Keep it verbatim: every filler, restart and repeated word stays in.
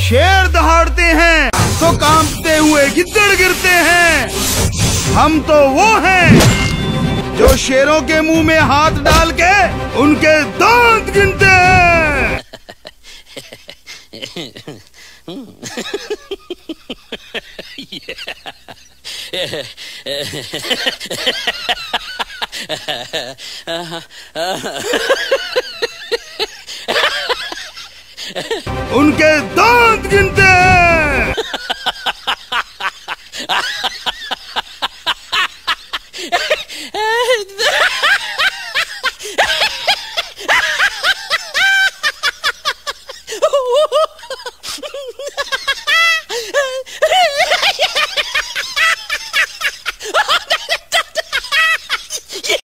शेर दहाड़ते हैं तो कांपते हुए गिद्दड़ गिरते हैं। हम तो वो हैं जो शेरों के मुंह में हाथ डाल के उनके दांत गिनते हैं। Yeah.